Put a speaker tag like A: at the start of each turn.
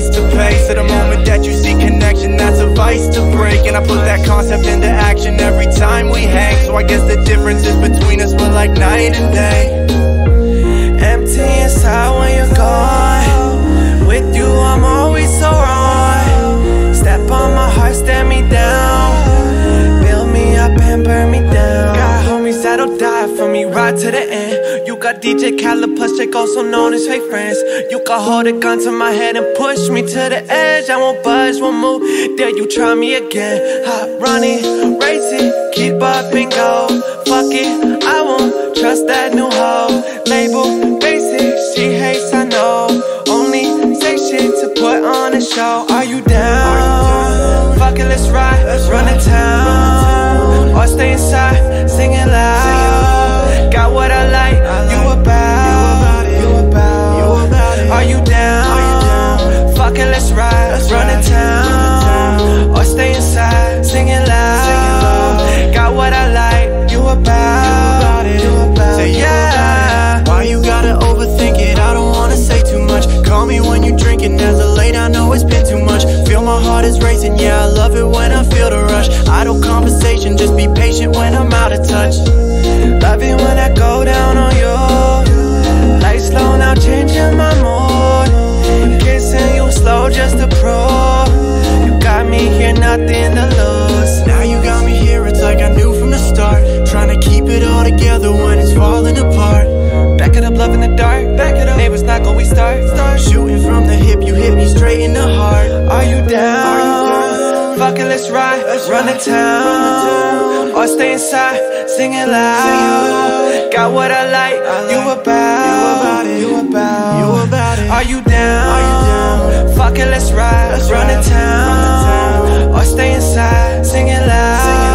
A: price to pay. So the moment that you see connection, that's a vice to break. And I put that concept into action every time we hang. So I guess the differences between us were like night and day. Empty inside when you're gone. With you I'm always so wrong. Step on my heart, stare me down. Build me up and burn me down. Got homies that'll die for me right to the end. You got DJ Khaled plus Jake, also known as fake friends. You can hold a gun to my head and push me to the edge. I won't budge, won't move, dare you try me again. Hot running, racing, keep up and go. Fuck it, I won't trust that new hoe. Label basic, she hates, I know. Only say shit to put on a show. Are you down? Fuck it, let's ride, run the town. Or stay inside, singing loud. Got what I like, you about, you about. Are you down? Fuck it, let's ride, run the town. Or stay inside, singing loud. Got what I like, you about, say yeah. Why you gotta overthink it? I don't wanna say too much. Call me when you drinking, as of late I know it's been too much. Feel my heart is racing, yeah, I love it when I feel the rush. Idle conversation, just be patient when I'm out of touch. Love it when I go down on you. Lights slow now, changing my mood. Kissing you slow just to prove you got me here, nothing to lose. Now you got me here, it's like I knew from the start. Trying to keep it all together when it's falling apart. Back it up, love in the dark. Back it up, neighbors knock when we start. Shooting from the hip, you hit me straight in the heart. Are you down? Fuck it, let's ride, run the town. Or stay inside, singing loud. Got what I like, you about, you about. Are you down? Fuck it, let's ride, run the town. Or stay inside, singing loud.